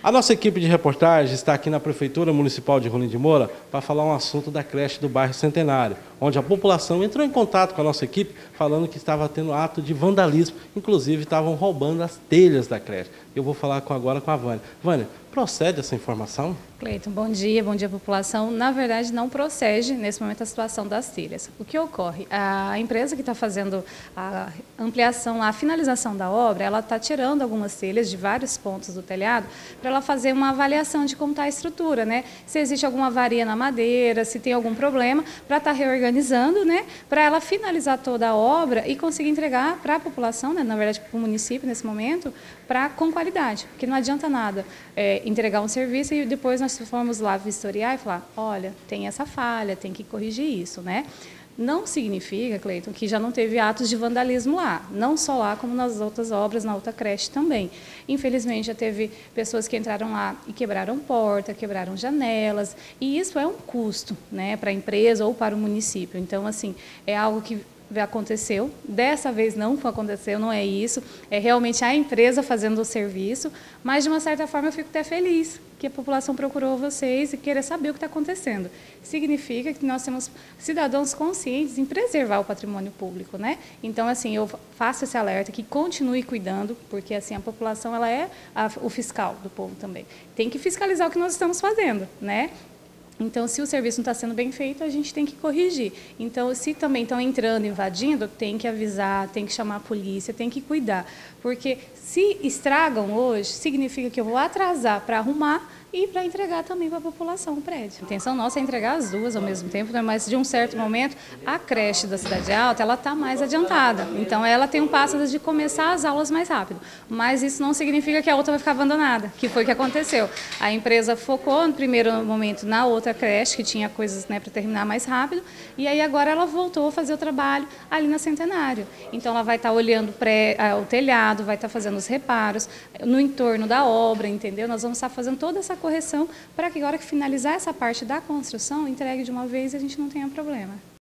A nossa equipe de reportagem está aqui na Prefeitura Municipal de Rolim de Moura para falar um assunto da creche do bairro Centenário, onde a população entrou em contato com a nossa equipe falando que estava tendo ato de vandalismo, inclusive estavam roubando as telhas da creche. Eu vou falar agora com a Vânia. Vânia, procede essa informação? Cleiton, bom dia população. Na verdade, não procede nesse momento a situação das telhas. O que ocorre? A empresa que está fazendo a ampliação, a finalização da obra, ela está tirando algumas telhas de vários pontos do telhado para ela fazer uma avaliação de como está a estrutura, né? Se existe alguma avaria na madeira, se tem algum problema, para estar reorganizando, né? Para ela finalizar toda a obra e conseguir entregar para a população, né? Na verdade, para o município nesse momento, com qualidade, porque não adianta nada entregar um serviço e depois nós formos lá vistoriar e falar, olha, tem essa falha, tem que corrigir isso, né? Não significa, Cleiton, que já não teve atos de vandalismo lá, não só lá, como nas outras obras, na outra creche também. Infelizmente, já teve pessoas que entraram lá e quebraram porta, quebraram janelas, e isso é um custo, né, para a empresa ou para o município. Então, assim, é algo que aconteceu, dessa vez não aconteceu, não é isso, é realmente a empresa fazendo o serviço, mas de uma certa forma eu fico até feliz que a população procurou vocês e querer saber o que está acontecendo. Significa que nós temos cidadãos conscientes em preservar o patrimônio público, né? Então, assim, eu faço esse alerta que continue cuidando, porque assim a população ela é o fiscal do povo também. Tem que fiscalizar o que nós estamos fazendo, né? Então, se o serviço não está sendo bem feito, a gente tem que corrigir. Então, se também estão entrando, invadindo, tem que avisar, tem que chamar a polícia, tem que cuidar. Porque se estragam hoje, significa que eu vou atrasar para arrumar e para entregar também para a população o prédio. A intenção nossa é entregar as duas ao mesmo tempo, né? Mas de um certo momento, a creche da Cidade Alta ela está mais adiantada. Então, ela tem um passo de começar as aulas mais rápido. Mas isso não significa que a outra vai ficar abandonada, que foi o que aconteceu. A empresa focou no primeiro momento na outra creche, que tinha coisas, né, para terminar mais rápido, e aí agora ela voltou a fazer o trabalho ali na Centenário. Então, ela vai estar olhando o telhado, vai estar fazendo os reparos no entorno da obra, entendeu? Nós vamos estar fazendo toda essa correção para que, agora que finalizar essa parte da construção, entregue de uma vez e a gente não tenha problema.